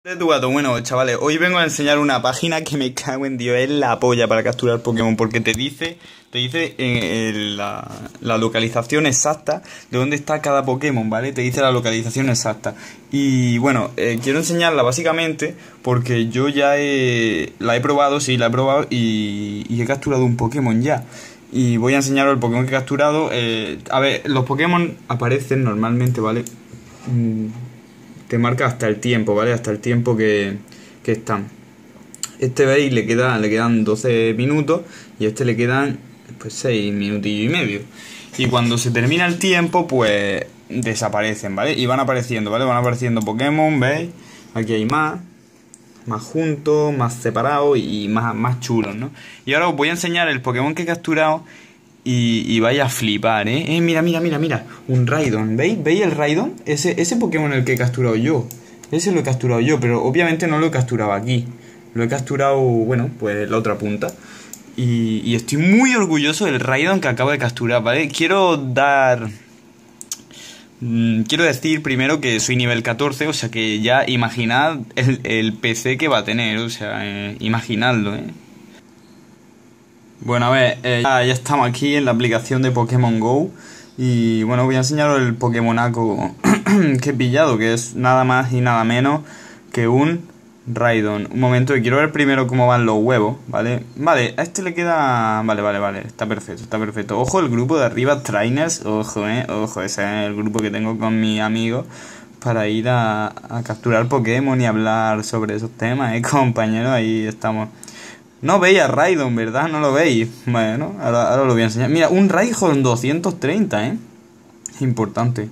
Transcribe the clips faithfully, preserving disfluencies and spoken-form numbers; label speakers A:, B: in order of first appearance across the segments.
A: Tu gato, bueno, chavales, hoy vengo a enseñar una página que me cago en Dios, es la polla para capturar Pokémon, porque te dice, te dice eh, la, la localización exacta de dónde está cada Pokémon, ¿vale? Te dice la localización exacta. Y bueno, eh, quiero enseñarla básicamente porque yo ya he, la he probado, sí, la he probado y, y he capturado un Pokémon ya. Y voy a enseñaros el Pokémon que he capturado. Eh, a ver, los Pokémon aparecen normalmente, ¿vale? Mm. Te marca hasta el tiempo, ¿vale? Hasta el tiempo que, que están. Este, veis, le, queda, le quedan doce minutos y a este le quedan pues seis minutillos y medio. Y cuando se termina el tiempo, pues desaparecen, ¿vale? Y van apareciendo, ¿vale? Van apareciendo Pokémon, ¿veis? Aquí hay más, más juntos, más separados y más, más chulos, ¿no? Y ahora os voy a enseñar el Pokémon que he capturado. Y, y vaya a flipar, ¿eh? eh Mira, mira, mira, mira. Un Raidon. ¿Veis? ¿Veis el Raidon? Ese, ese Pokémon el que he capturado yo. Ese lo he capturado yo, pero obviamente no lo he capturado aquí. Lo he capturado, bueno, pues la otra punta. Y, y estoy muy orgulloso del Raidon que acabo de capturar, ¿vale? Quiero dar... Mmm, quiero decir primero que soy nivel catorce, o sea que ya imaginad el, el P C que va a tener, o sea, eh, imaginadlo, ¿eh? Bueno, a ver, eh, ya, ya estamos aquí en la aplicación de Pokémon Go. Y bueno, voy a enseñaros el Pokémonaco que he pillado, que es nada más y nada menos que un Raidon. Un momento, que quiero ver primero cómo van los huevos, ¿vale? Vale, a este le queda... Vale, vale, vale, está perfecto, está perfecto. Ojo, el grupo de arriba, Trainers, ojo, eh, ojo, ese es el grupo que tengo con mis amigos para ir a, a capturar Pokémon y hablar sobre esos temas, eh, compañeros, ahí estamos. No veis a Raidon, ¿verdad? No lo veis. Bueno, ahora, ahora lo voy a enseñar. Mira, un Raidon doscientos treinta, ¿eh? Importante.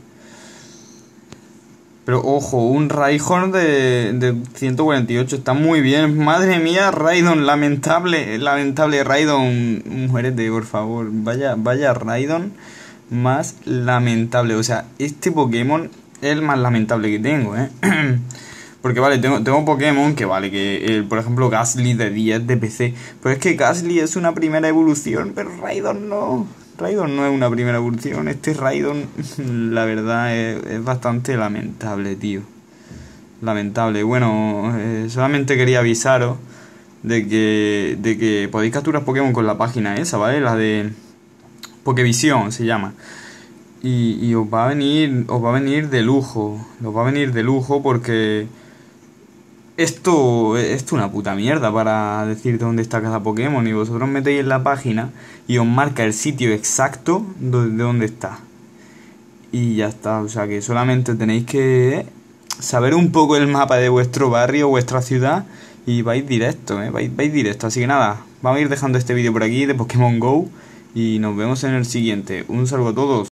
A: Pero ojo, un Raidon de, de ciento cuarenta y ocho está muy bien. Madre mía, Raidon, lamentable. Lamentable Raidon. Muérete, por favor. Vaya, vaya Raidon más lamentable. O sea, este Pokémon es el más lamentable que tengo, ¿eh? Porque vale, tengo, tengo Pokémon que vale, que eh, por ejemplo Gastly de diez de P C. Pero es que Gastly es una primera evolución, pero Raidon no. Raidon no es una primera evolución. Este Raidon, la verdad, es, es bastante lamentable, tío. Lamentable. Bueno, eh, solamente quería avisaros de que, de que podéis capturar Pokémon con la página esa, ¿vale? La de Pokevisión se llama. Y, y os va a venir, os va a venir de lujo. Os va a venir de lujo porque... Esto, esto es una puta mierda para decirte dónde está cada Pokémon. Y vosotros metéis en la página y os marca el sitio exacto de dónde está. Y ya está, o sea que solamente tenéis que saber un poco el mapa de vuestro barrio, vuestra ciudad, y vais directo, ¿eh? Vais, vais directo. Así que nada, vamos a ir dejando este vídeo por aquí de Pokémon Go y nos vemos en el siguiente. Un saludo a todos.